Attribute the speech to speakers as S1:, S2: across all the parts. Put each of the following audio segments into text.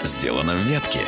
S1: сделано в Вятке.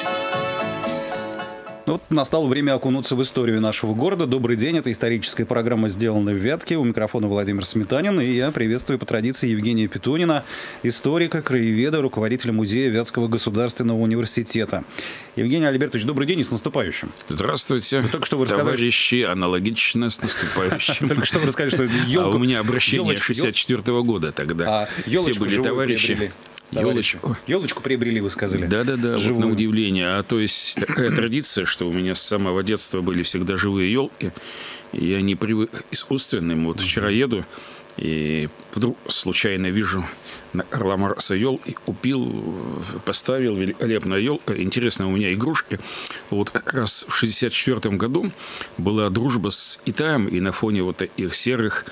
S2: Вот настало время окунуться в историю нашего города. Добрый день, это историческая программа «Сделано в Вятке». У микрофона Владимир Сметанин, и я приветствую по традиции Евгения Петунина, историка, краеведа, руководителя музея Вятского государственного университета. Евгений Альбертович, добрый день и с наступающим.
S3: Здравствуйте,
S2: только что вы
S3: товарищи, аналогично с наступающим.
S2: Только что вы рассказали, что елку...
S3: А у меня обращение 64-го года тогда. Все были товарищи.
S2: Елочку приобрели, вы сказали.
S3: Да-да-да, вот на удивление. А то есть такая традиция, что у меня с самого детства были всегда живые елки, и я не привык к искусственным. Вот вчера еду, и вдруг случайно вижу на Карла Маркса елки, купил, поставил, великолепная елка. Интересно, у меня игрушки. Вот как раз в 64 году была дружба с Китаем, и на фоне вот таких серых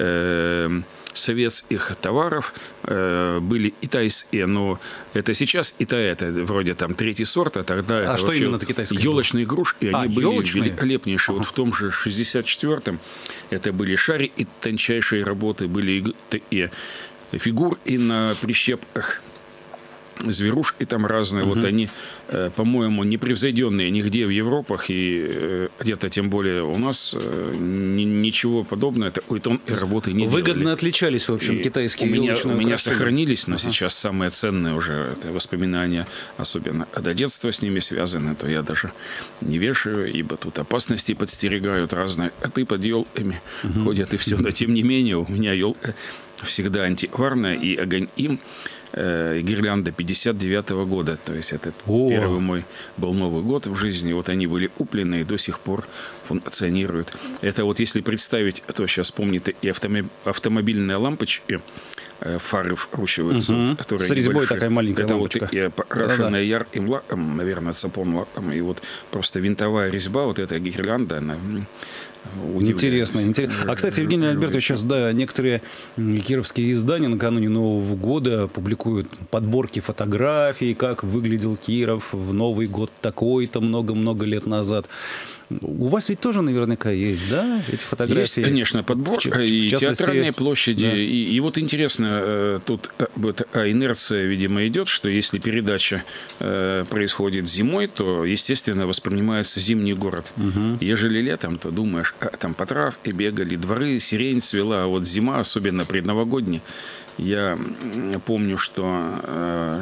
S3: советских товаров были китайские, но это сейчас Китай, это вроде там третий сорт, а тогда это
S2: что именно китайские?
S3: Елочные игрушки, они были
S2: елочные?
S3: Великолепнейшие. Вот в том же 64-м это были шарики тончайшие работы, были такие фигурки на прищепках, зверушки там разные, вот они, по-моему, непревзойденные нигде в Европах и где-то тем более у нас ничего подобного такой тонкой работы не
S2: Выгодно
S3: делали.
S2: Отличались, в общем, китайские
S3: елочные
S2: украшения.
S3: У меня сохранились, но сейчас самые ценные уже это воспоминания, особенно до детства с ними связаны, то я даже не вешаю, ибо тут опасности подстерегают разные коты под елками ходят и все, но тем не менее у меня елка всегда антикварная, и огоньки гирлянда 59-го года. То есть это первый мой был Новый год в жизни. Вот они были куплены и до сих пор функционируют. Это вот если представить, то сейчас помните и автомобильные лампочки, фары вкручиваются, которые
S2: с резьбой
S3: небольшие.
S2: такая маленькая
S3: это
S2: лампочка.
S3: Вот и покрашенная ярким лаком, наверное, цапон лаком, и вот просто винтовая резьба, вот эта гирлянда, она
S2: Интересно. А, кстати, Евгений Альбертович, сейчас, некоторые кировские издания накануне Нового года публикуют подборки фотографий, как выглядел Киров в Новый год такой-то много-много лет назад. У вас ведь тоже наверняка есть, да, эти фотографии?
S3: Есть, конечно, подборка и театральные площади.
S2: Да.
S3: И вот интересно, тут инерция, видимо, идет, что если передача происходит зимой, то, естественно, воспринимается зимний город. Ежели летом, то думаешь, там по травке бегали, дворы, сирень цвела, а вот зима, особенно предновогодняя. Я помню, что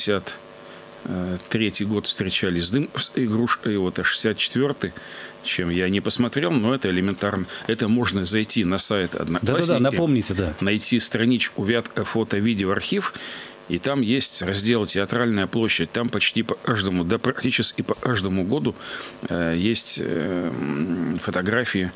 S3: 63-й год встречались с дымовской игрушкой, вот, а 64-й, чем я не посмотрел, но это элементарно. Это можно зайти на сайт Одноклассники.
S2: Да-да-да, напомните, да.
S3: Найти страничку Вятка фото-видео архив, и там есть раздел «Театральная площадь». Там почти по каждому, да практически по каждому году есть фотографии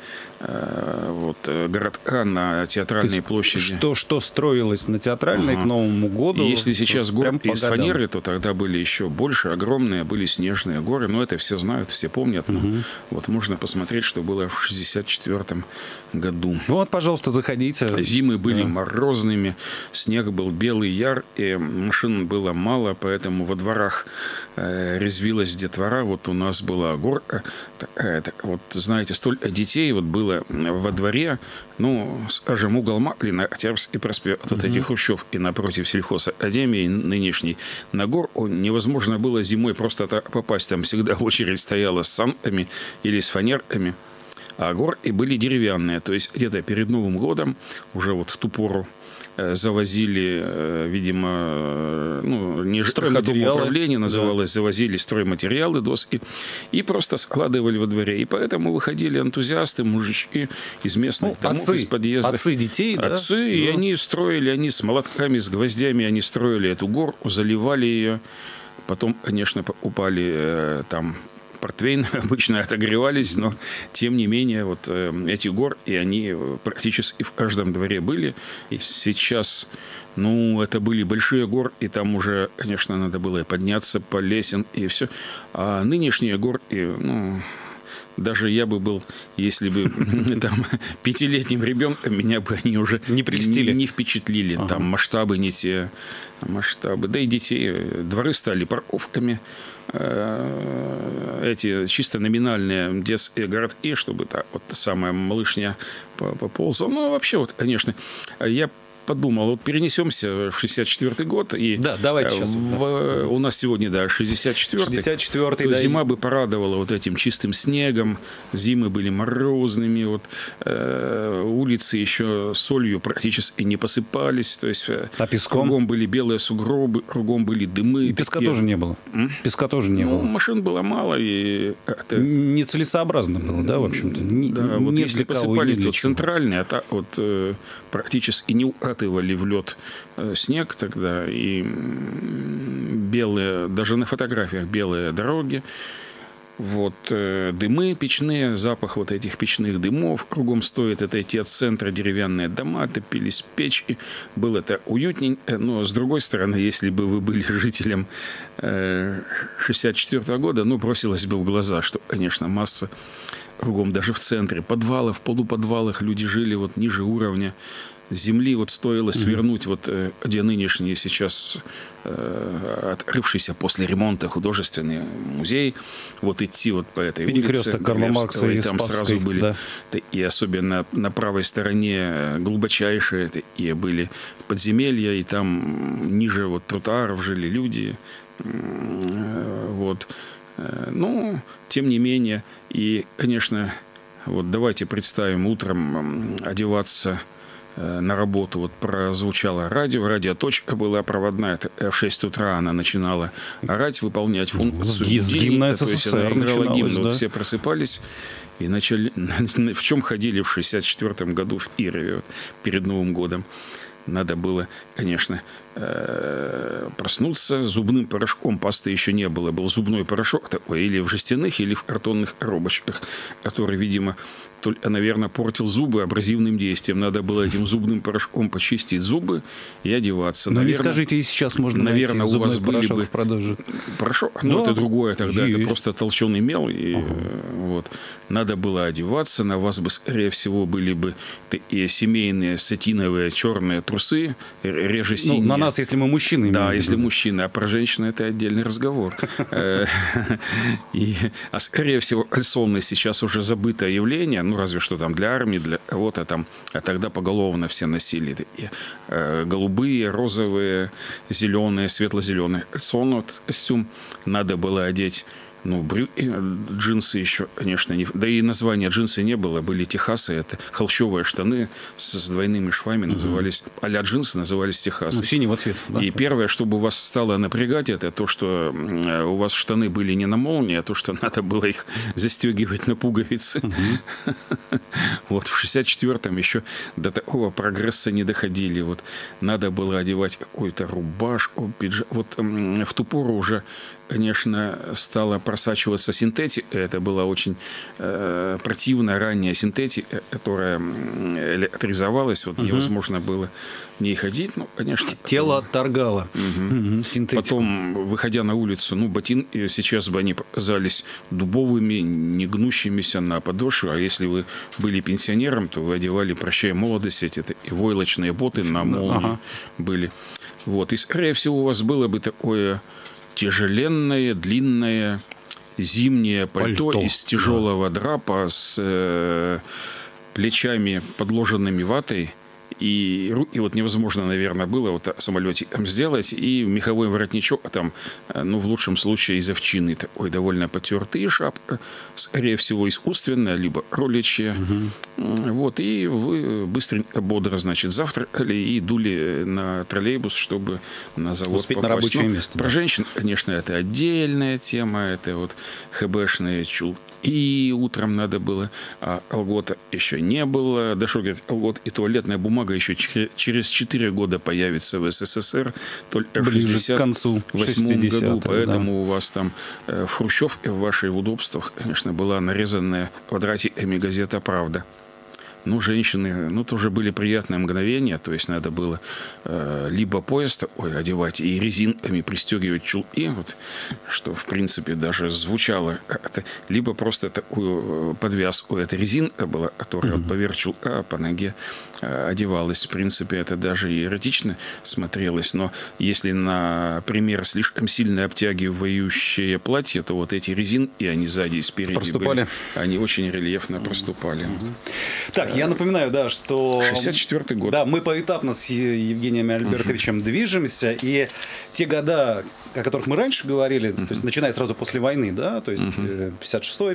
S3: городка на Театральной площади.
S2: Что строилось на Театральной к Новому году.
S3: И если сейчас горы из фанеры, то тогда были еще больше, огромные, были снежные горы. Но это все знают, все помнят. Вот можно посмотреть, что было в 64-м году.
S2: Вот, пожалуйста, заходите.
S3: Зимы были морозными, снег был белый, яркий, машин было мало, поэтому во дворах резвилась детвора. Вот у нас была горка такая, вот знаете, столько детей вот было во дворе, скажем, угол Маклина, Октябрьский проспект, вот эти хрущевки напротив сельхозакадемии нынешней, на гор невозможно было зимой просто так попасть. Там всегда очередь стояла с санками или с фанерками. А горки были деревянные. То есть где-то перед Новым годом, уже вот в ту пору, завозили, видимо, не стройматериалы называлось, завозили стройматериалы, доски, и просто складывали во дворе. И поэтому выходили энтузиасты, мужички из местных домов, из подъездов.
S2: Отцы детей, да?
S3: Отцы, и они строили, они с молотками, с гвоздями, они строили эту горку, заливали ее. Потом, конечно, покупали там портвейн, обычно отогревались, но тем не менее вот эти горки, они практически в каждом дворе были. И сейчас, это были большие горки, там уже, конечно, надо было подняться по лесенке и все. А нынешние горки, даже я бы был, если бы там 5-летним ребенком, меня бы они уже
S2: не прельстили,
S3: не впечатлили. Там масштабы не те масштабы. Да и детей, дворы стали парковками. Эти чисто номинальные детские городки, чтобы так вот самая малышня поползла. Вообще, конечно, я подумал, вот перенесемся в 64-й год. И
S2: да, давайте сейчас.
S3: У нас сегодня, 64-й.
S2: 64-й, да.
S3: Зима бы порадовала вот этим чистым снегом. Зимы были морозными. Вот, улицы еще солью практически не посыпались. То есть
S2: песком?
S3: Кругом были белые сугробы, кругом были дымы.
S2: И песка тоже не было. Песка тоже не было.
S3: Машин было мало. И
S2: нецелесообразно было, да, в общем-то?
S3: Да, вот если посыпались, то центральные, практически не укатывали в лед снег тогда. И белые, даже на фотографиях белые дороги. Вот, дымы печные, запах вот этих печных дымов. Кругом стоит отойти от центра, деревянные дома, топились печи. Было это уютненько. Но, с другой стороны, если бы вы были жителем 64-го года, бросилось бы в глаза, что, конечно, масса кругом, даже в центре, подвалов, в полуподвалах люди жили вот ниже уровня земли. Вот стоило свернуть, вот где нынешний сейчас открывшийся после ремонта художественный музей, вот идти вот по этой улице
S2: Карла Маркса и
S3: там
S2: Спасской,
S3: сразу были,
S2: да.
S3: И особенно на правой стороне глубочайшие и были подземелья, и там ниже вот тротуаров жили люди. Вот. Ну, тем не менее, и, конечно, вот давайте представим утром одеваться на работу. Вот прозвучало радио, радиоточка была проводная. В 6 утра она начинала орать, выполнять функцию
S2: с гимна СССР
S3: то есть она играла гимн,
S2: да?
S3: Вот все просыпались и начали... В чем ходили в 64 году в Кирове вот, перед Новым годом? Надо было, конечно, проснуться зубным порошком. Пасты еще не было. Был зубной порошок такой, или в жестяных, или в картонных коробочках, который, видимо, наверное, портил зубы абразивным действием. Надо было этим зубным порошком почистить зубы и одеваться.
S2: Но не скажите, и сейчас можно найти зубной
S3: у вас
S2: порошок в продаже.
S3: Порошок? Ну, это другое тогда. Есть. Это просто толченый мел. И, вот. Надо было одеваться. На вас бы, скорее всего, были бы и семейные сатиновые черные трусы, реже синие.
S2: На нас, если мы мужчины.
S3: Да, если мужчины. А про женщин это отдельный разговор. А скорее всего, кальсоны сейчас уже забытое явление. Разве что там для армии, для кого-то там. А тогда поголовно все носили такие голубые, розовые, зеленые, светло-зеленые. Костюм надо было одеть. Джинсы еще, конечно, не... Да и названия джинсы не было. Были техасы. Это холщовые штаны с двойными швами назывались... А-ля джинсы назывались техасы.
S2: Синего цвета. Да?
S3: И первое, чтобы вас стало напрягать, это то, что у вас штаны были не на молнии, а то, что надо было их застегивать на пуговицы. Вот в 64-м еще до такого прогресса не доходили. Вот надо было одевать какую-то рубашку, пиджак. Вот в ту пору уже, конечно, стала просачиваться синтетика. Это была очень противная ранняя синтетика, которая электризовалась. Вот невозможно было в ней ходить. Конечно.
S2: Тело отторгало синтетику.
S3: Потом, выходя на улицу, ботинки сейчас бы они показались дубовыми, не гнущимися на подошву. А если вы были пенсионером, то вы одевали, прощай молодость, эти и войлочные боты на молнии были. Вот. И, скорее всего, у вас было бы такое тяжеленное, длинное зимнее пальто из тяжелого драпа с плечами, подложенными ватой. И вот невозможно, наверное, было вот самолетиком сделать. И меховой воротничок там, в лучшем случае, из овчины такой довольно потертый. И шапка, скорее всего, искусственная, либо кроличья. Вот. И вы быстренько, бодро, завтракали и дули на троллейбус, чтобы на завод
S2: успеть
S3: попасть.
S2: На рабочее место.
S3: Про женщин, конечно, это отдельная тема. Это вот ХБшные чулки. И утром надо было, а колгота еще не было. Да что говорит, колгот и туалетная бумага еще через 4 года появится в СССР. Только в 1968 году. Поэтому у вас там в Хрущевке, в ваших удобствах, конечно, была нарезанная квадратиками газета «Правда». Женщины, тоже были приятные мгновения. То есть надо было либо пояс одевать и резинками пристегивать чулки, вот, что, в принципе, даже звучало. Либо просто такую подвязку. Это резинка была, которая поверх чулка по ноге одевалась. В принципе, это даже и эротично смотрелось. Но если, например, слишком сильно обтягивающее платье, то вот эти резинки, они сзади и спереди
S2: проступали.
S3: Они очень рельефно проступали.
S2: Так, Я напоминаю, да, что...
S3: 64-й год.
S2: Да, мы поэтапно с Евгением Альбертовичем движемся, и те года, о которых мы раньше говорили, то есть начиная сразу после войны, да, то есть 56-й,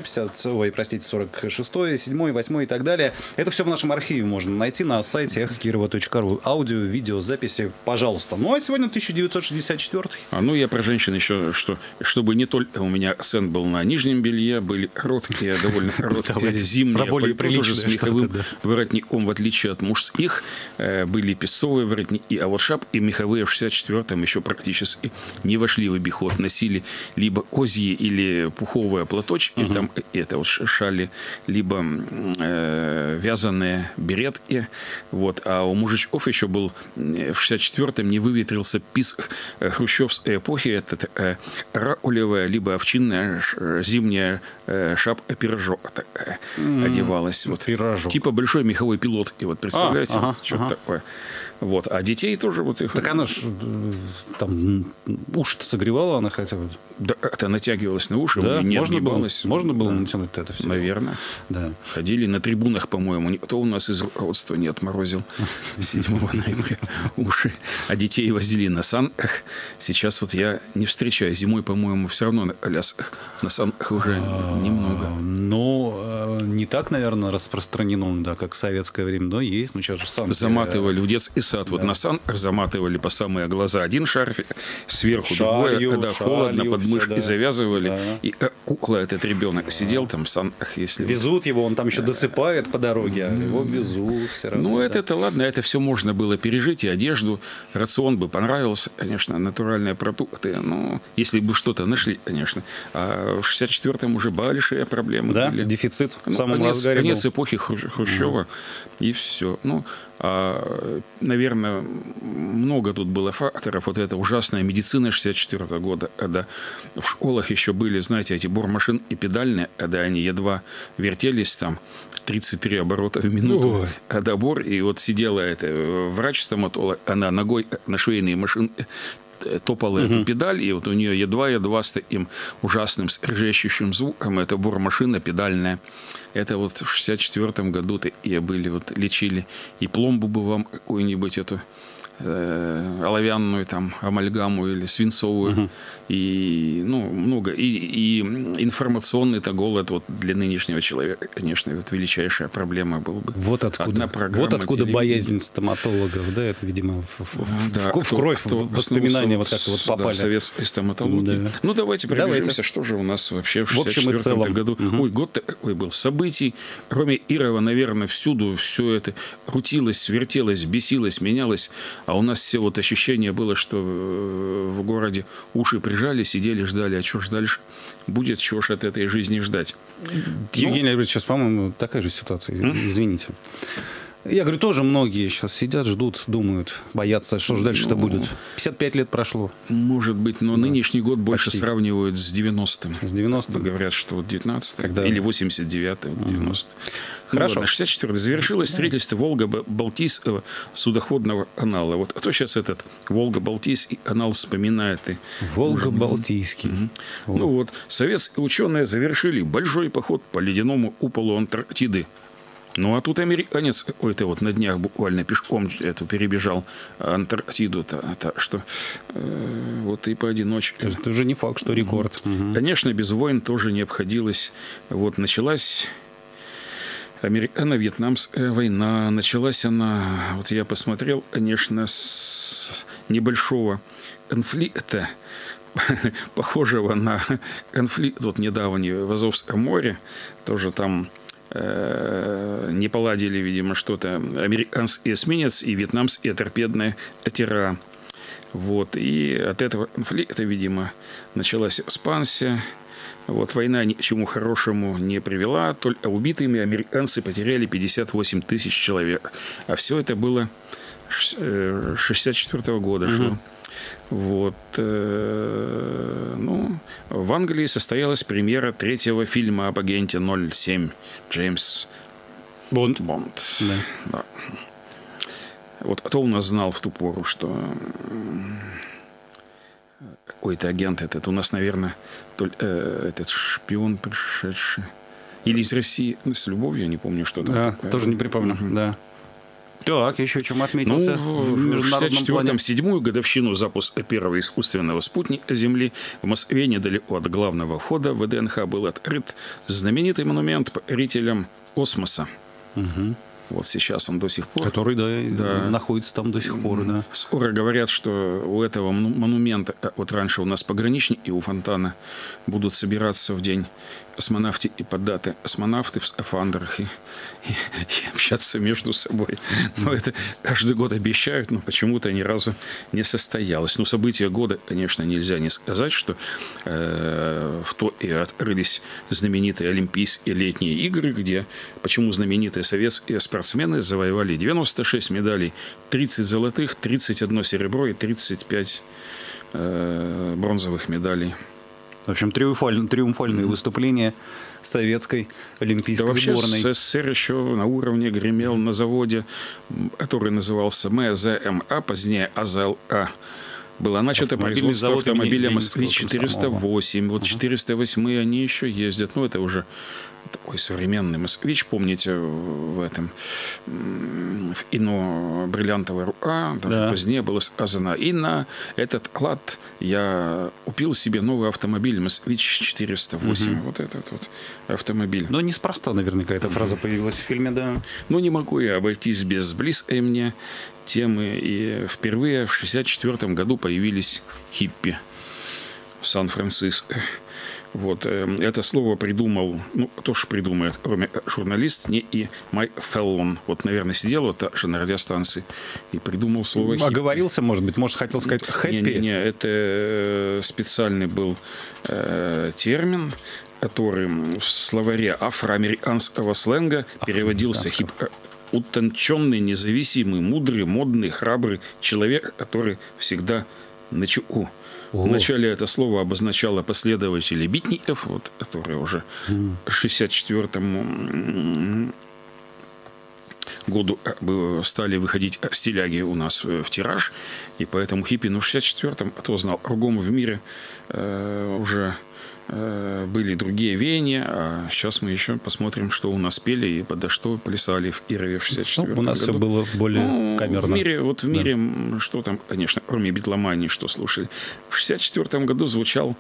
S2: 46-й, 7-й, 8-й и так далее, это все в нашем архиве можно найти на сайте эхокирова.ру. Аудио, видео, записи, пожалуйста. Ну, а сегодня 1964.
S3: Я про женщин еще, чтобы не только у меня акцент был на нижнем белье, были короткие, довольно короткие зимние пальто, тоже с меховым воротником, в отличие от мужских, были песцовые воротники, а вот шапки меховые в 64-м еще практически не вошли в обиход. Носили либо козьи или пуховые платочки, там это вот шали, либо вязаные беретки. Вот. А у мужичков еще был в 64-м не выветрился писк хрущевской эпохи. Это раулевая, либо овчинная зимняя шапка-пирожок такая одевалась. Вот. Типа большой меховой пилотки. Вот представляете? Что-то такое. Вот. А детей тоже вот их...
S2: Так она ж там уши-то согревала она хотя бы?
S3: Да, это натягивалось на уши,
S2: да?
S3: не
S2: можно
S3: отгибалось.
S2: Можно было натянуть это все?
S3: Наверное.
S2: Да.
S3: Ходили на трибунах, по-моему. Никто у нас из руководства не отморозил 7 ноября уши. А детей возили на санках. Сейчас вот я не встречаю. Зимой, по-моему, все равно на колясках. На санках уже немного.
S2: Ну, не так, наверное, распространено, да, как в советское время. Но есть, сейчас же санки.
S3: Заматывали в детский сад. Да. Вот на санках заматывали по самые глаза один шарфик, сверху другой, когда холодно, под мышки завязывали. Да. И кукла этот ребенок сидел там в санках. Если
S2: везут его, он там еще досыпает по дороге, а его везут все равно.
S3: Ну, это ладно, это все можно было пережить, и одежду, рацион бы понравился, конечно, натуральные продукты, но если бы что-то нашли, конечно. А в 64-м уже большие проблемы были.
S2: Дефицит в самом разгаре был.
S3: Конец эпохи Хрущева, и все. Ну, наверное, много тут было факторов. Вот эта ужасная медицина 64-го года, когда в школах еще были, знаете, эти бормашины и педальные, когда они едва вертелись там 33 оборота в минуту, добор, и вот сидела эта врач-стоматолог, она ногой на швейные машины топала эту педаль, и вот у нее едва-едва с таким ужасным ржещущим звуком эта бормашина педальная. Это вот в 64-м году и были, вот лечили и пломбу бы вам какую-нибудь эту оловянную там амальгаму или свинцовую, и много. И информационный-то голод вот для нынешнего человека, конечно, вот величайшая проблема была бы.
S2: Вот откуда боязнь стоматологов, да, это, видимо, в кровь, в воспоминания вот как-то вот попали.
S3: Да, советской стоматологии. Да. Ну, давайте пробежимся, что же у нас вообще в 64-м году. Год такой был событий. Кроме Ирова, наверное, всюду все это крутилось, вертелось, бесилось, менялось. А у нас все вот ощущение было, что в городе уши прижали, сидели, ждали. А что ж дальше будет? Чего ж от этой жизни ждать?
S2: Евгений Альбертович, сейчас, по-моему, такая же ситуация. Извините. Я говорю, тоже многие сейчас сидят, ждут, думают, боятся, что же дальше-то будет. 55 лет прошло.
S3: Может быть, но нынешний год больше сравнивают с 90-м.
S2: С 90-м?
S3: Говорят, что вот 19-й или 89-й, 90-й.
S2: Хорошо.
S3: 64-й. Завершилось строительство Волго-Балтийского судоходного канала. Вот кто сейчас этот Волго-Балтийский канал вспоминает?
S2: Волго-Балтийский.
S3: Ну вот, советские ученые завершили большой поход по ледяному куполу Антарктиды. Ну, а тут американец какой-то вот на днях буквально пешком эту перебежал Антарктиду. Так что вот и поодиночке.
S2: Это уже не факт, что рекорд.
S3: Конечно, без войн тоже не обходилось. Вот началась Американо-Вьетнамская война. Началась она, вот я посмотрел, конечно, с небольшого конфликта, похожего на конфликт вот недавний в Азовском море. Тоже там не поладили, видимо, что-то американский эсминец и вьетнамские торпедные катера. Вот. И от этого конфликта, видимо, началась экспансия. Вот. Война ни к чему хорошему не привела. Только убитыми американцы потеряли 58 тысяч человек. А все это было 64 года шло. Вот. Ну, в Англии состоялась премьера третьего фильма об агенте 07 Джеймс Бонд.
S2: Да.
S3: Да. Вот кто у нас знал в ту пору, что какой-то агент этот? У нас, наверное, этот шпион пришедший. Или из России с любовью, не помню, что там.
S2: Да, тоже не припомню, да. Так, еще чем отметился в международном плане.
S3: В 67-ю годовщину запуска первого искусственного спутника Земли в Москве недалеко от главного входа в ВДНХ был открыт знаменитый монумент покорителям космоса.
S2: Угу.
S3: Вот сейчас он до сих пор.
S2: Который, да, находится там до сих пор, да.
S3: Скоро говорят, что у этого монумента, вот раньше у нас пограничники у фонтана будут собираться в день космонавтики и под даты космонавты в скафандрах и общаться между собой. Но это каждый год обещают, но почему-то ни разу не состоялось. Ну, события года, конечно, нельзя не сказать, что в то и открылись знаменитые Олимпийские летние игры, где почему знаменитые советские спортсмены завоевали 96 медалей, 30 золотых, 31 серебро и 35 бронзовых медалей.
S2: В общем, триумфальные выступления советской олимпийской сборной.
S3: Вообще СССР еще на уровне гремел на заводе, который назывался МЗМА, позднее АЗЛА. Было начато производство автомобиля «Москвич-408». Вот 408 они еще ездят. Ну, это уже такой современный «Москвич». Помните, в этом в ИНО бриллиантовая рука, даже позднее было сказано. И на этот клад я купил себе новый автомобиль «Москвич-408». Вот этот вот автомобиль.
S2: Но неспроста, наверняка, эта фраза появилась в фильме, да.
S3: Ну, не могу я обойтись без близкой мне темы. И впервые в 1964 году появились хиппи в Сан-Франциско. Вот, это слово придумал, ну, кто же придумает, кроме журналист, не и Майк Феллон. Вот, наверное, сидел вот так же на радиостанции и придумал слово хиппи.
S2: Оговорился, может быть, хотел сказать хэппи?
S3: Не, это специальный был термин, который в словаре афроамериканского сленга переводился утонченный, независимый, мудрый, модный, храбрый человек, который всегда начеку. Вначале это слово обозначало последователей битников, вот, которые уже к 1964 году стали выходить стиляги у нас в тираж, и поэтому хиппи, ну, в 1964-м, кто знал, кругом в мире уже были другие веяния, а сейчас мы еще посмотрим, что у нас пели и подо что плясали в Кирове в 1964 году.
S2: У нас все было более камерно.
S3: В мире, что там, конечно, кроме битломании, что слушали. В 1964 году звучал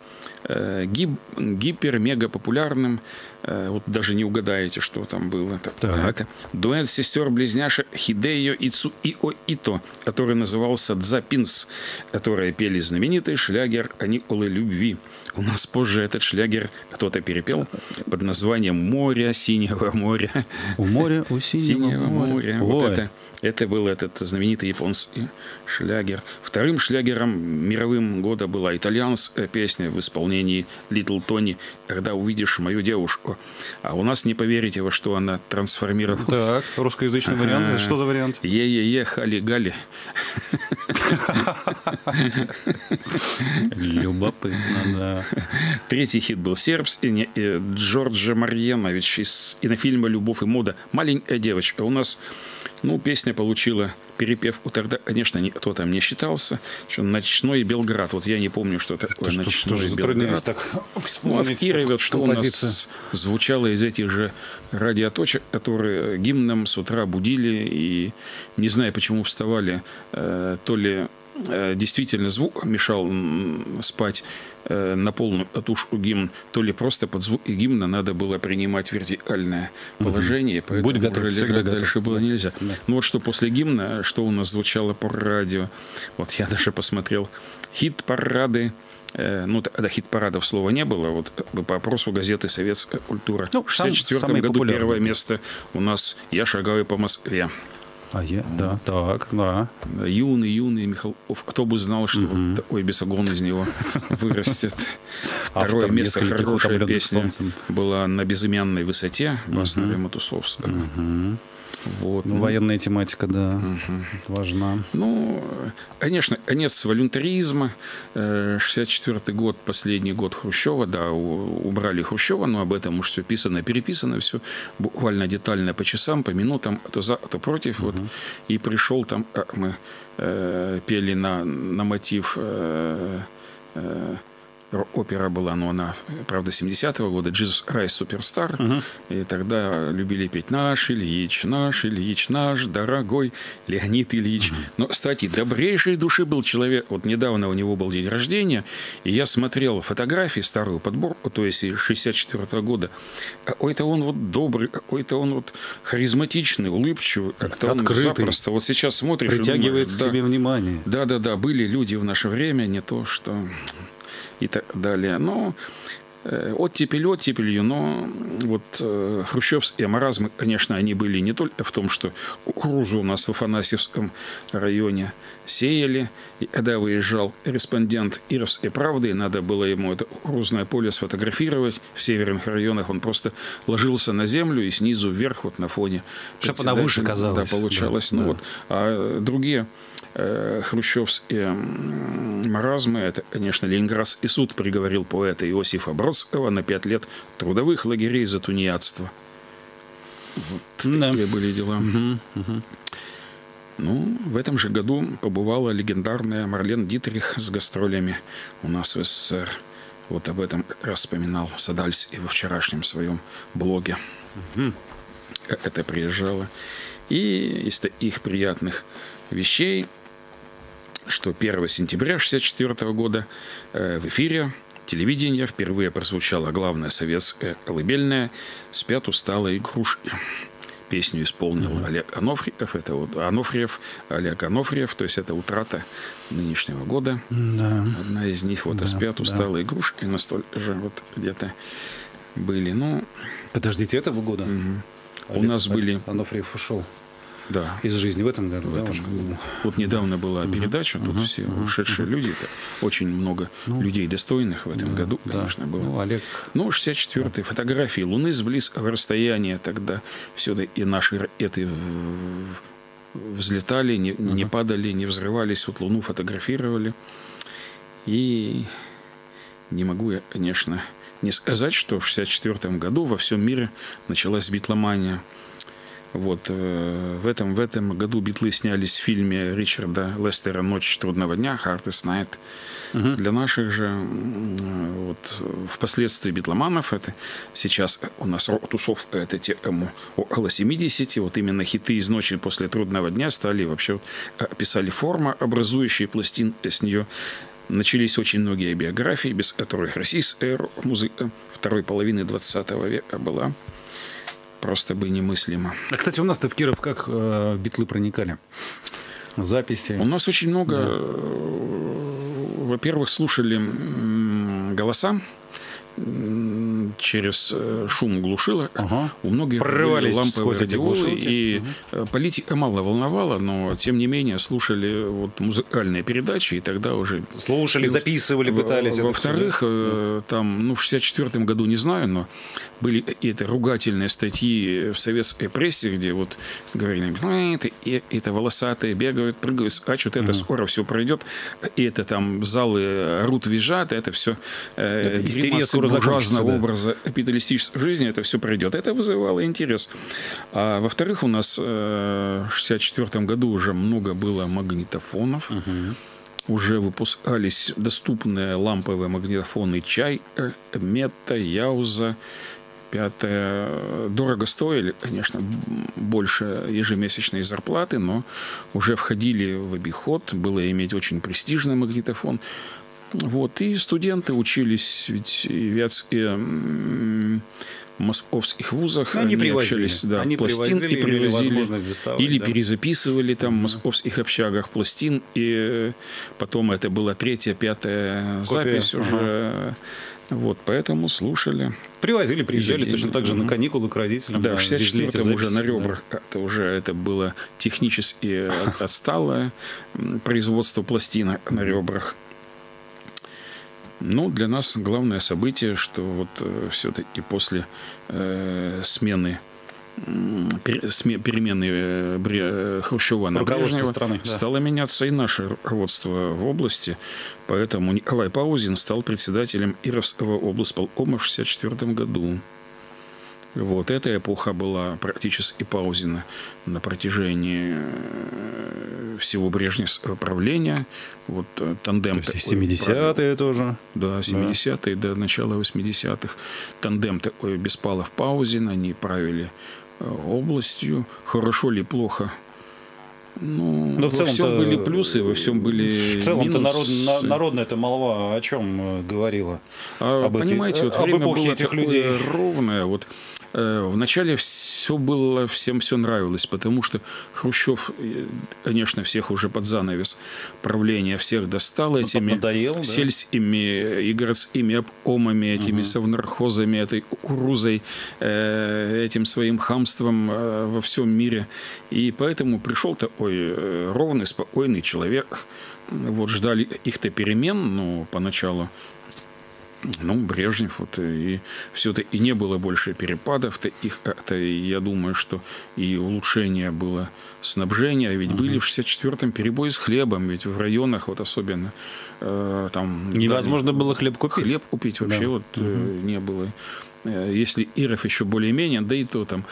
S3: гипер-мега-популярным, вот даже не угадаете, что там было. Это дуэт сестер-близняшек Хидео и Цуио Ито, который назывался «Дзапинс», которые пели знаменитый шлягер «Каникулы любви». У нас позже этот шлягер кто-то перепел под названием «Море, синего моря».
S2: У моря, у синего моря.
S3: Вот это был этот знаменитый японский шлягер. Вторым шлягером мировым года была итальянская песня в исполнении Little Tony «Когда увидишь мою девушку». А у нас, не поверите, во что она трансформировалась.
S2: Так, русскоязычный вариант. Что за вариант?
S3: Е-е-е, хали-гали.
S2: Любопытно, да.
S3: Третий хит был сербский, Джорджа Марьянович из кинофильма «Любовь и мода». «Маленькая девочка». У нас, песня получила перепевку. Тогда, конечно, никто там не считался. Что «Ночной Белград». Вот я не помню, что такое «Ночной Белград». А в Кирове, вот что у нас звучало из этих же радиоточек, которые гимном с утра будили. И не знаю, почему вставали, то ли действительно звук мешал спать на полную катушку гимн, то ли просто под звук гимна надо было принимать вертикальное положение, поэтому
S2: Будь готов,
S3: уже лежать дальше было нельзя. Да. Ну вот что после гимна, что у нас звучало по радио. Вот я даже посмотрел хит-парады. Тогда хит-парадов слова не было. Вот по опросу газеты «Советская культура». В 1964 году первое место у нас «Я шагаю по Москве». Юный Михалков. Кто бы знал, что вот такой бесогон из него вырастет. Второе место, хорошая песня была «На безымянной высоте» Баснаря Матусовского. Вот.
S2: Военная тематика, да, важна.
S3: Конечно, конец волюнтаризма. 1964 год, последний год Хрущева, да, убрали Хрущева, но об этом уж все писано, переписано, все буквально детально по часам, по минутам, то за, то против. Вот. И пришел там, мы пели на мотив опера была, но она, правда, 70-го года, «Jesus Christ Superstar». И тогда любили петь наш Ильич, наш дорогой Леонид Ильич. Но, кстати, добрейшей души был человек. Вот недавно у него был день рождения, и я смотрел фотографии, старую подборку, то есть 64-го года. Какой-то он вот добрый, какой-то он вот харизматичный, улыбчивый. Как-то он запросто. Вот сейчас смотришь,
S2: притягивает к себе внимание.
S3: Да, были люди в наше время, не то что и так далее. Но оттепелью, но вот хрущевские маразмы, конечно, они были не только в том, что кукурузу у нас в Афанасьевском районе сеяли, и когда выезжал корреспондент «Ировской правды», надо было ему это кукурузное поле сфотографировать в северных районах, он просто ложился на землю и снизу вверх вот на фоне.
S2: Чтобы она выше казалась.
S3: Да, получалось. Да. Вот. А другие хрущевские маразмы, это, конечно, Ленинградский суд приговорил поэта Иосифа Бродского на 5 лет трудовых лагерей за тунеядство. Вот такие были дела. Ну, в этом же году побывала легендарная Марлен Дитрих с гастролями у нас в СССР. Вот об этом раз вспоминал Садальс и во вчерашнем своем блоге. Как это приезжало. И из таких приятных вещей, что 1 сентября 1964 года в эфире телевидения впервые прозвучала главная советская колыбельная «Спят усталые игрушки». Песню исполнил Олег Анофриев. Это вот Олег Анофриев, то есть это утрата нынешнего года. Да. Одна из них, вот, «Спят усталые игрушки», настолько же вот где-то были. Ну,
S2: подождите, этого года?
S3: У нас были...
S2: Анофриев ушел.
S3: Да.
S2: Из жизни в этом году.
S3: В этом году. Вот недавно была передача, тут все ушедшие люди. Это очень много людей достойных в этом году, конечно, было.
S2: Ну, Олег...
S3: 64-й. Фотографии Луны с близкого расстояния тогда. Все и наши ракеты взлетали, не падали, не взрывались. Вот Луну фотографировали. И не могу я, конечно, не сказать, что в 64 году во всем мире началась битломания. Вот, в этом году Битлы снялись в фильме Ричарда Лестера «Ночь трудного дня», «Hardest Night». Для наших же вот, впоследствии битломанов, это сейчас у нас рок-тусовка, это те, кому около 70, вот именно хиты из «Ночи после трудного дня» стали вообще, писали форма, образующие пластин с нее. Начались очень многие биографии, без которых российская рок-музыка второй половины 20 века была просто бы немыслимо.
S2: А, кстати, у нас-то в Киров как битлы проникали? Записи?
S3: У нас очень много, во-первых, слушали голоса через шум глушила. У многих
S2: прорывались
S3: ламповые радиолы, и политика мало волновала, но тем не менее слушали вот музыкальные передачи, и тогда уже
S2: слушали, записывали, пытались.
S3: Во-вторых, там, в 64 году не знаю, но были какие-то ругательные статьи в советской прессе, где вот говорили, это волосатые бегают, прыгают, скачут, это скоро все пройдет, и это там залы орут, визжат, это все буржуазного образа капиталистической жизни, это все пройдет. Это вызывало интерес. А во-вторых, у нас в 1964 году уже много было магнитофонов. Уже выпускались доступные ламповые магнитофоны «Чайка», «Мета», «Яуза». 5-е. Дорого стоили, конечно, больше ежемесячной зарплаты, но уже входили в обиход. Было иметь очень престижный магнитофон. Вот. И студенты учились ведь в московских вузах.
S2: Они привозили.
S3: Общались, пластин и привозили. Или перезаписывали там в московских общагах пластин. И потом это была 3-я, 5-я запись уже. Вот, поэтому слушали.
S2: Привозили, приезжали точно так же на каникулы к родителям.
S3: Да, в 64-м уже на ребрах. Это было технически отсталое производство пластина на ребрах. Ну, для нас главное событие, что вот все-таки после перемены Хрущева на Брежнева стало меняться и наше руководство в области. Поэтому Николай Паузин стал председателем Ировского облсполкома в 1964 году. Вот эта эпоха была практически паузена на протяжении всего Брежневского правления. Вот тандем.
S2: То есть 70-е тоже.
S3: Да, 70-е до начала 80-х. Тандем такой Беспалов-Паузин. Они правили областью. Хорошо ли, плохо? Ну, во всем были плюсы, во всем были
S2: в целом-то
S3: минусы.
S2: народная-то молва о чем говорила?
S3: Понимаете, вот время было
S2: этих
S3: такое
S2: людей.
S3: ровное. Вот, вначале все было, всем все нравилось, потому что Хрущев, конечно, всех уже под занавес правления всех достал этими сельскими и городскими обкомами, этими совнархозами, этой урузой, этим своим хамством во всем мире. И поэтому пришел такой ровный, спокойный человек. Вот ждали их-то перемен, но поначалу Брежнев, вот, и все-таки и не было больше перепадов-то их-то, я думаю, что и улучшение было снабжения, ведь были в 64-м перебои с хлебом, ведь в районах, вот особенно там...
S2: Невозможно было хлеб купить.
S3: Хлеб купить вообще не было. Если Иров еще более-менее, да и то там.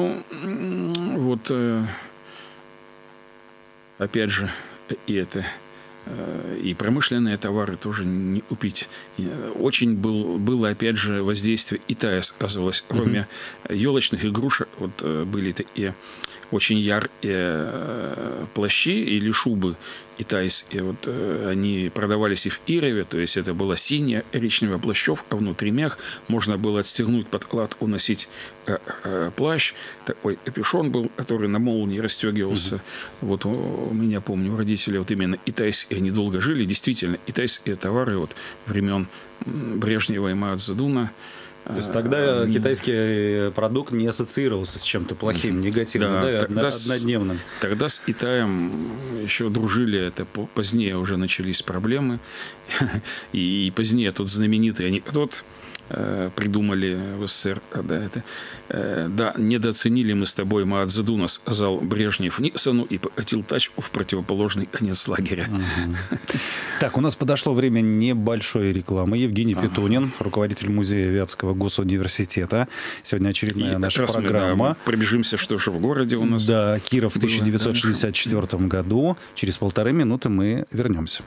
S3: Опять же, и это... И промышленные товары тоже не купить. Очень было, опять же, воздействие Итая сказывалось. Кроме елочных игрушек, вот были такие очень яркие плащи или шубы китайские. Вот они продавались и в Ирове, то есть это была синяя коричневая плащевка, внутри мех. Можно было отстегнуть подкладку, носить плащ. Такой капюшон был, который на молнии расстегивался. Вот у меня, помню, родители вот именно китайские, они долго жили. Действительно, китайские товары вот времен Брежнева и Мао Цзэдуна.
S2: То есть тогда китайский продукт не ассоциировался с чем-то плохим, негативным, однодневным.
S3: Тогда с Китаем еще дружили, это позднее уже начались проблемы. И позднее тот знаменитый анекдот придумали в СССР. Недооценили мы с тобой Мао Цзэдуна, сказал Брежнев Никсону и покатил тачку в противоположный конец лагеря.
S2: Так, у нас подошло время небольшой рекламы. Евгений Петунин, руководитель музея Вятского госуниверситета. Сегодня очередная наша программа.
S3: Мы пробежимся, что же в городе у нас.
S2: Да, Киров в 1964 году. Через 1,5 минуты мы вернемся.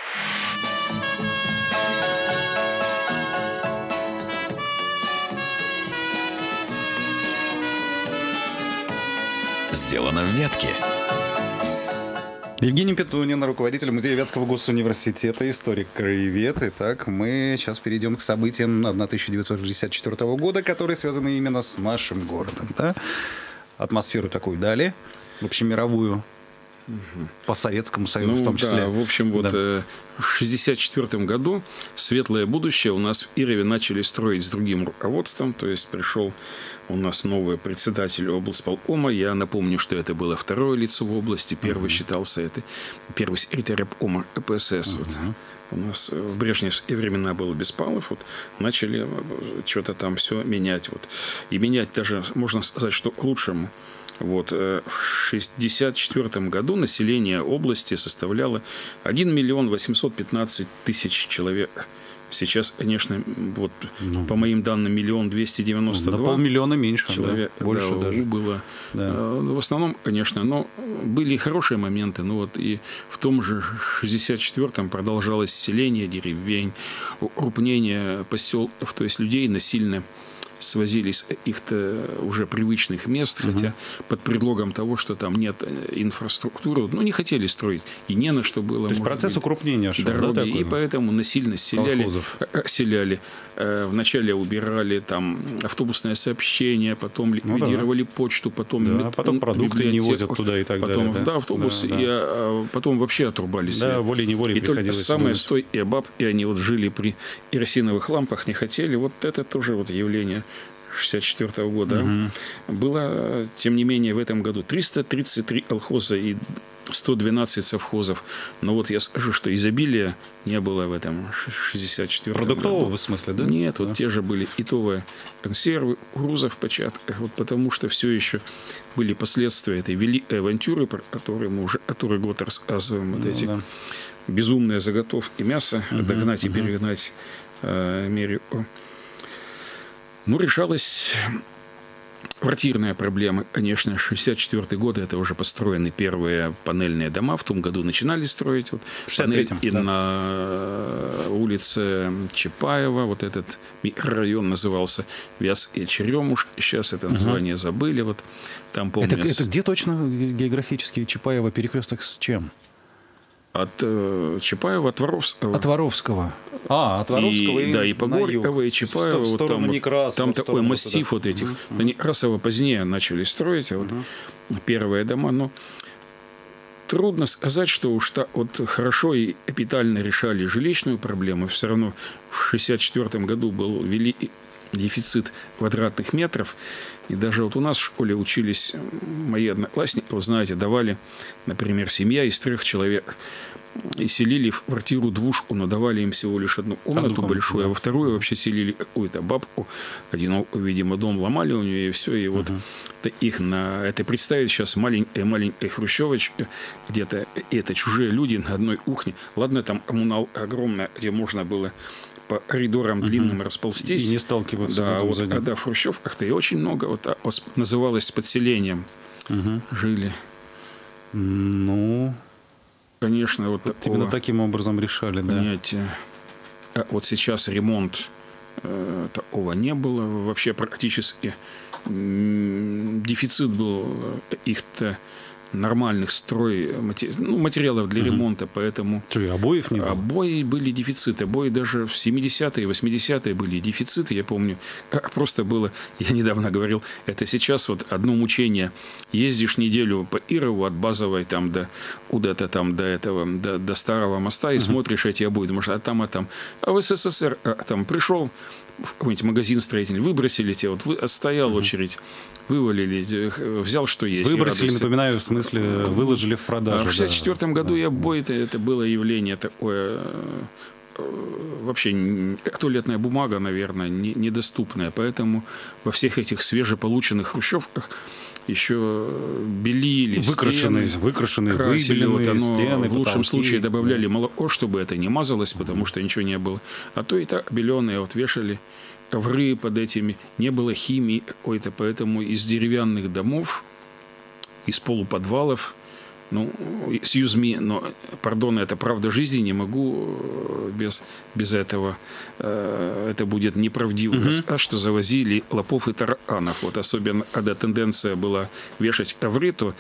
S1: Сделано в Вятке.
S2: Евгений Петунин, руководитель музея Вятского госуниверситета, историк-краевед. Итак, мы сейчас перейдем к событиям 1964 года, которые связаны именно с нашим городом. Да? Атмосферу такую дали, общемировую, по Советскому Союзу в том числе.
S3: Да, в общем, вот в 1964 году светлое будущее у нас в Ирове начали строить с другим руководством. То есть пришел у нас новый председатель облсполкома. Я напомню, что это было второе лицо в области. Первый считался это первый секретарь обкома КПСС. Вот. У нас в брежневские времена был Беспалов. Вот, начали что-то там все менять. Вот. И менять даже, можно сказать, что к лучшему. Вот. В 1964 году население области составляло 1 815 000 человек. Сейчас, конечно, вот по моим данным, 1 292 000.
S2: На 500 000 меньше
S3: человек.
S2: Да, больше даже.
S3: Было.
S2: Да.
S3: В основном, конечно, но были и хорошие моменты. Но вот и в том же 1964-м продолжалось селение деревень, укрупнение поселков, то есть людей насильно свозили с каких-то уже привычных мест, хотя под предлогом того, что там нет инфраструктуры, не хотели строить, и не на что было.
S2: То есть процесс укрупнения шел,
S3: дороги, да, и поэтому насильно селяли. Вначале убирали там автобусное сообщение, потом ликвидировали почту, потом
S2: потом продукты не возят туда и так далее.
S3: Потом автобусы, и потом вообще отрубали свет.
S2: Да, волей-неволей
S3: и только самые стойкие бабки, они вот жили при керосиновых лампах, не хотели. Вот это тоже вот явление 1964 года. Было, тем не менее, в этом году 333 колхоза и 112 совхозов. Но вот я скажу, что изобилия не было в этом 64 году.
S2: Продуктового в смысле, да?
S3: Нет, вот те же были итовые консервы, груза в початках. Вот потому что все еще были последствия этой великой авантюры, про которую мы уже который год рассказываем. Вот эти безумные заготовки мяса, догнать и перегнать Америку. Решалось Квартирная проблема, конечно, 64-й год, это уже построены первые панельные дома, в том году начинали строить. Вот, панель, и да. На улице Чапаева, вот этот район назывался Вяз и Черемуш, сейчас это название забыли. Вот, там, помню,
S2: это где точно географически Чапаева перекресток с чем?
S3: От Чапаева, от Воровского.
S2: От Воровского. От Воровского
S3: и да, и Погорькова, и Чапаева.
S2: В сторону
S3: вот
S2: Некрасова.
S3: Там такой массив вот этих. На Некрасова позднее начали строить, вот первые дома. Но трудно сказать, что уж вот хорошо и капитально решали жилищную проблему. Все равно в 1964 году был великий дефицит квадратных метров. И даже вот у нас в школе учились мои одноклассники, вы знаете, давали, например, семья из 3 человек, и селили в квартиру двушку, но давали им всего лишь одну комнату большую, а во вторую вообще селили какую-то бабку, один, видимо, дом ломали у нее, и все, и вот их на это представить сейчас маленькая хрущевочка, где-то это чужие люди на одной кухне. Ладно, там коммунал огромная, где можно было по коридорам длинным расползтись.
S2: И не сталкиваться.
S3: Да, вот, в хрущевках-то и очень много вот называлось подселением жили.
S2: Ну,
S3: конечно, вот
S2: именно таким образом решали,
S3: понятие. Да. Вот сейчас ремонт такого не было вообще практически. Дефицит был их-то нормальных материалов для ремонта, поэтому...
S2: Что, и обоев не было?
S3: Обои были дефициты. Обои даже в 70-е, 80-е были дефициты. Я помню, просто было... Я недавно говорил, это сейчас вот одно мучение. Ездишь неделю по Ирову от Базовой там до куда-то там до этого, до Старого моста и смотришь эти обои. Думаешь, а там. А в СССР там пришел в какой-нибудь магазин строительный, выбросили те, вот стоял очередь, вывалили, взял, что есть.
S2: Выбросили, напоминаю, в смысле, выложили в продажу.
S3: В 1964 году и обои это было явление такое, вообще туалетная бумага, наверное, недоступная, поэтому во всех этих свежеполученных хрущевках еще белили
S2: выкрашенные,
S3: красили,
S2: выбеленные стены,
S3: в лучшем
S2: потолки.
S3: случае добавляли молоко, чтобы это не мазалось, потому что ничего не было. А то и так беленые вот вешали ковры под этими. Не было химии какой-то, поэтому из деревянных домов, из полуподвалов, excuse me, но, пардон, это правда жизни, не могу без этого. Это будет неправдиво. А что завозили лопов и тараканов. Вот особенно, когда тенденция была вешать ковры, то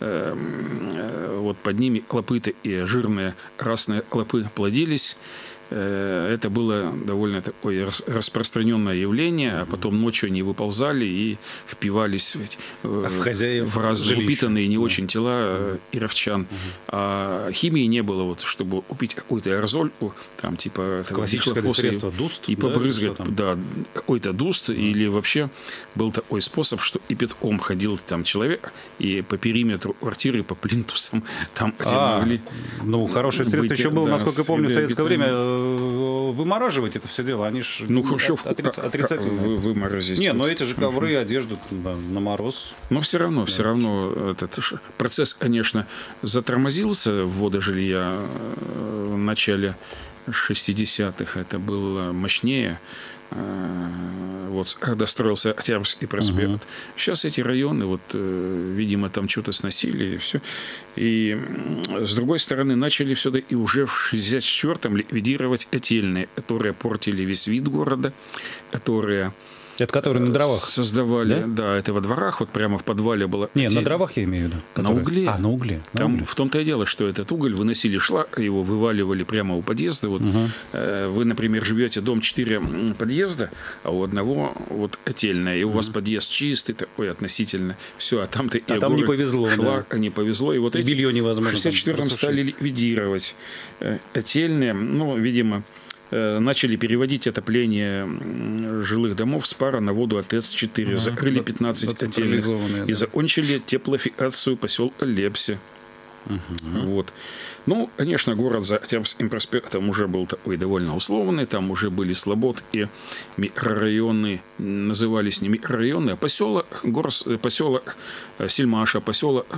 S3: вот под ними лопы-то и жирные красные лопы плодились. Это было довольно такое распространенное явление, а потом ночью они выползали и впивались в разные упитанные не очень тела ировчан. А химии не было, вот, чтобы купить какой-то аэрозоль, там типа
S2: классическое средство дуст,
S3: и побрызгать, какой-то дуст, или вообще был такой способ, что и пятком ходил там человек, и по периметру квартиры, по плинтусам там могли.
S2: Хорошее средство еще было, насколько я помню, в советское время вымораживать это все дело. Они ж
S3: Хрущев
S2: отрицательно.
S3: Выморозить.
S2: Не, но эти же ковры, одежду на мороз.
S3: Но все равно этот процесс, конечно, затормозился ввода жилья в начале 60-х. Это было мощнее. Вот, когда строился Октябрьский проспект. Сейчас эти районы, видимо, там что-то сносили, и все. И, с другой стороны, начали все-таки уже в 64-м ликвидировать котельные, которые портили весь вид города, которые...
S2: Это которые на дровах?
S3: Создавали, да, это во дворах, вот прямо в подвале было.
S2: Не, на дровах я имею в виду.
S3: На угле.
S2: На угле.
S3: Там в том-то и дело, что этот уголь выносили шлак, его вываливали прямо у подъезда. Вот, вы, например, живете дом 4 подъезда, а у одного котельная, и у вас подъезд чистый такой относительно. Все, а там-то
S2: и там не повезло.
S3: Шлак, не повезло. И вот эти
S2: белье невозможно.
S3: В 64-м стали ликвидировать котельные, видимо, начали переводить отопление жилых домов с пара на воду от ТЭЦ-4. Закрыли 15 котельных. И закончили теплофикацию поселка Лепси. Вот. Конечно, город за Октябрьским проспектом уже был такой довольно условный. Там уже были слобод и микрорайоны. Назывались не микрорайоны, а поселок Сельмаша, поселок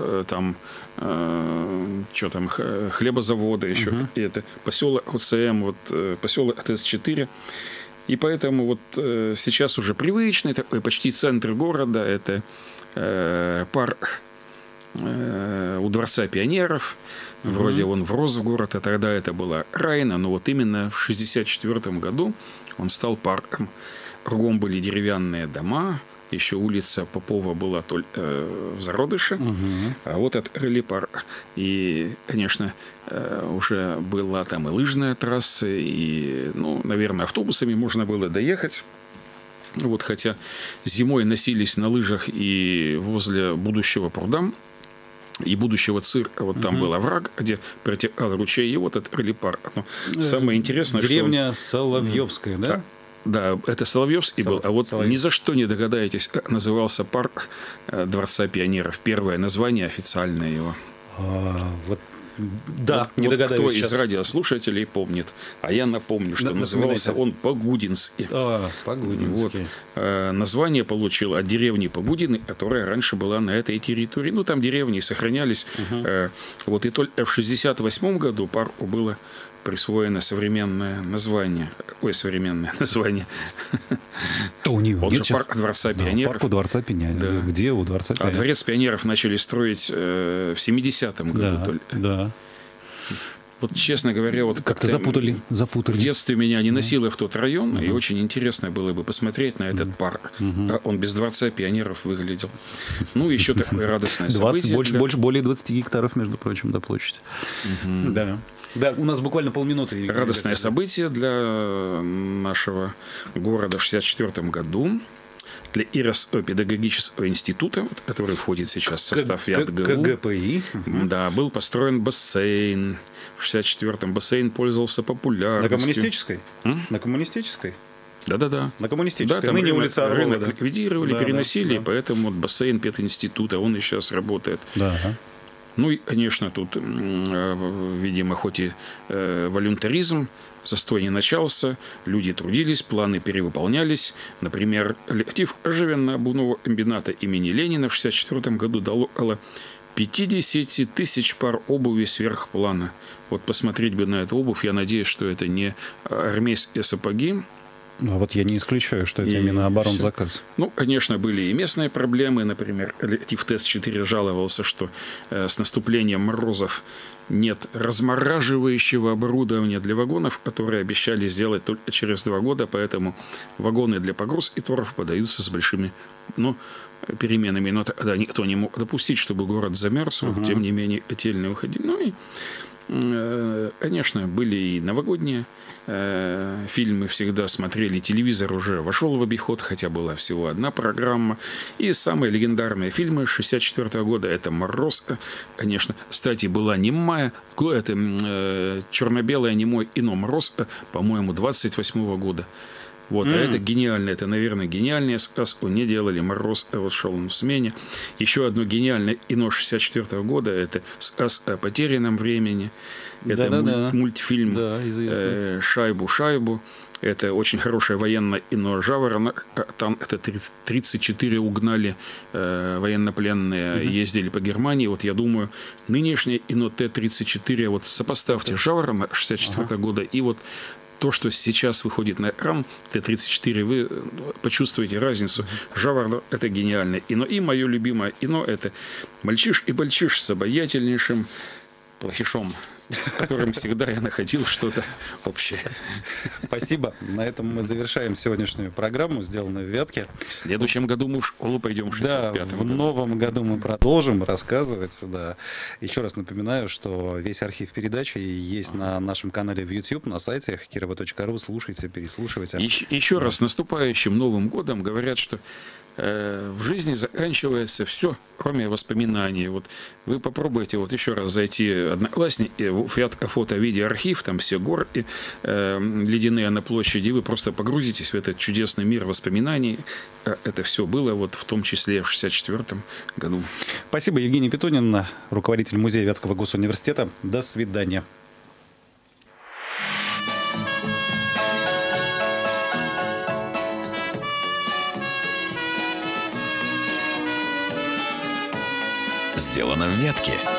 S3: хлебозавода еще. И это поселок ОЦМ, поселок ТЭЦ-4. И поэтому вот сейчас уже привычный такой почти центр города. Это парк у Дворца пионеров. Вроде он врос в город, а тогда это была Райна. Но вот именно в 1964 году он стал парком. Кругом были деревянные дома. Еще улица Попова была в зародыше. А вот открыли парк. И, конечно, уже была там и лыжная трасса, и, ну, наверное, автобусами можно было доехать. Вот, хотя зимой носились на лыжах и возле будущего пруда, и будущего цирка. Вот там был овраг, где протекал ручей, и вот открыли парк. Но самое интересное,
S2: деревня Соловьевская, да?
S3: Да, это Соловьевский был. А вот ни за что не догадаетесь, как назывался парк Дворца пионеров. Первое название официальное его.
S2: Да, не догадаюсь.
S3: Кто из радиослушателей помнит. А я напомню, что назывался он Погудинский.
S2: Погудинский.
S3: Вот. Название получил от деревни Погудины, которая раньше была на этой территории. Ну, там деревни сохранялись. Вот и только в 1968 году парку было присвоено современное название. Ой, современное название.
S2: То у него нет
S3: парк Дворца пионеров.
S2: Парк у Дворца пионеров. Да. Где у Дворца пионеров?
S3: А Дворец пионеров начали строить в 70-м году.
S2: Да.
S3: Вот, честно говоря, вот
S2: как-то запутали.
S3: В детстве меня не носило в тот район, и очень интересно было бы посмотреть на этот парк. Он без Дворца пионеров выглядел. Ну, еще такое радостное событие.
S2: Более 20 гектаров, между прочим, до площади. Да. Да, у нас буквально полминуты.
S3: Радостное событие для нашего города в 1964 году. Для Ировского педагогического института, который входит сейчас в состав ЯДГУ.
S2: КГПИ.
S3: Да, был построен бассейн. В 1964-м бассейн пользовался популярностью.
S2: На Коммунистической? На Коммунистической?
S3: Да-да-да.
S2: На Коммунистической.
S3: Да,
S2: ныне улица Орлова.
S3: Рынок ликвидировали, переносили, и поэтому вот бассейн пединститута, он и сейчас работает.
S2: Да.
S3: Ну и, конечно, тут, видимо, хоть и волюнтаризм, застой не начался, люди трудились, планы перевыполнялись. Например, коллектив оживенно-обувного комбината имени Ленина в 1964 году дал около 50 тысяч пар обуви сверх плана. Вот посмотреть бы на эту обувь, я надеюсь, что это не армейские сапоги.
S2: А вот я не исключаю, что это именно оборонзаказ.
S3: Ну, конечно, были и местные проблемы. Например, коллектив ТЭС-4 жаловался, что с наступлением морозов нет размораживающего оборудования для вагонов, которые обещали сделать только через 2 года. Поэтому вагоны для погруз и торов подаются с большими переменами. Но тогда никто не мог допустить, чтобы город замерз. Тем не менее, котельные уходили. Ну и, конечно, были и новогодние фильмы всегда смотрели, телевизор уже вошел в обиход, хотя была всего одна программа. И самые легендарные фильмы 1964 года — это «Мороз». Конечно, кстати, была немая, это черно-белое немое кино «Мороз», по-моему, 28 года. Вот, а это гениально, это, наверное, гениальная сказку не делали. «Мороз» вот шел он в смене. Еще одно гениальное кино 1964 года — это сказка о потерянном времени. Это мультфильм «Шайбу-шайбу». Это очень хорошее военное кино «Жаворонок». Там это 34 угнали военнопленные, ездили по Германии. Вот я думаю, нынешнее кино Т-34, вот сопоставьте «Жаворонок» 1964 года и вот то, что сейчас выходит на экран, Т-34, вы почувствуете разницу. «Жаворонок» — это гениальное кино. И мое любимое кино — это «Мальчиш и Бальчиш» с обаятельнейшим плохишом, с которым всегда я находил что-то общее.
S2: Спасибо. На этом мы завершаем сегодняшнюю программу, сделанную в Вятке.
S3: В следующем году мы в школу пойдем, в 65-м.
S2: Да, в новом году мы продолжим рассказывать. Да. Еще раз напоминаю, что весь архив передачи есть на нашем канале в YouTube, на сайте kirova.ru. Слушайте, переслушивайте.
S3: Еще раз, с наступающим Новым годом. Говорят, что в жизни заканчивается все, кроме воспоминаний. Вот вы попробуйте вот еще раз зайти в Одноклассники, в фото-видеоархив, там все горы ледяные на площади, вы просто погрузитесь в этот чудесный мир воспоминаний. Это все было вот в том числе в 1964 году.
S2: Спасибо, Евгений Петунин, руководитель музея Вятского госуниверситета. До свидания.
S1: Сделано в Вятке.